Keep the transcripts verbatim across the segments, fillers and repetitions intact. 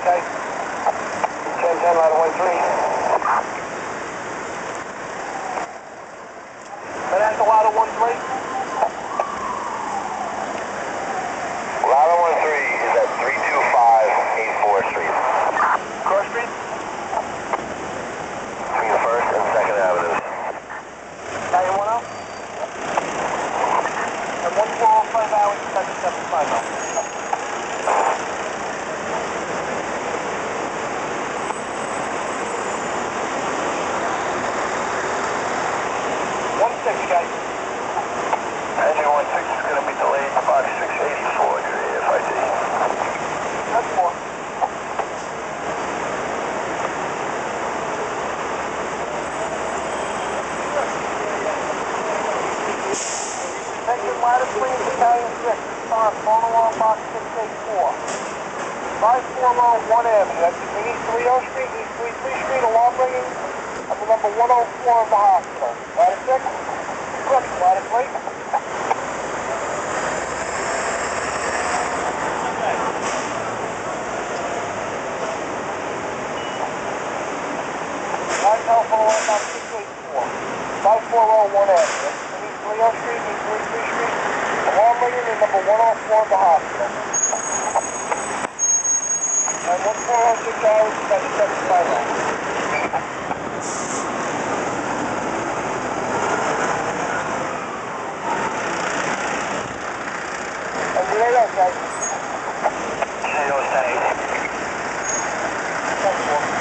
okay? ten ten, ladder one three. But that's the ladder one three. Ladder one three is at three two five eight four Street. Cross Street? Between First and Second Avenues. Battalion one oh? And one four oh five hours, seven seven five oh. one six, guys. Engine one six is going to be delayed to box six eighty-four to the F I D. That's four. Engine ladder three, Battalion six. Response, phone along box six eighty-four. five forty one Avenue. That's between East three oh Street, East thirty-three Street, along bringing up to number one oh four of the hospital. Ladder six. Correct, ladder three. Line telephone along box six eighty-four. five forty one Avenue. That's between East three oh Street, East thirty-three Street, along bringing to number one oh four of the hospital. And one four oh six hours, seven seven five oh. And you know that, guys. Zero ten eight. That's four.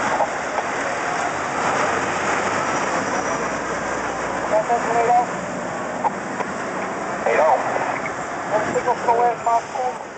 That's eight oh. eight oh. One signal still in, Moscow.